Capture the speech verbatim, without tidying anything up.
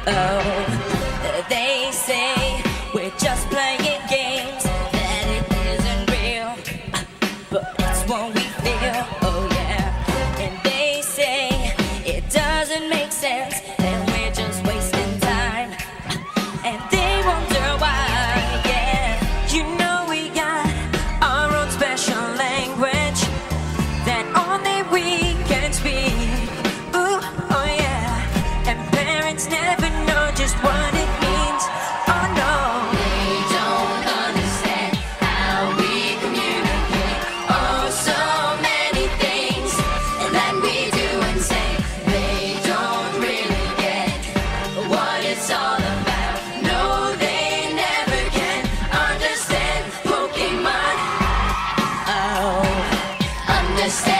Oh, they say we're just playing games, that it isn't real, but it's what we feel. Oh yeah, and they say it doesn't make sense, that we're just wasting time, and they wonder why. Yeah, you know we got our own special language that only we can speak. Ooh, oh yeah, and parents never know just what it means. Oh no, They don't understand how we communicate. Oh, so many things that we do and say. They don't really get what it's all about. No, they never can understand Pokemon. oh, Understand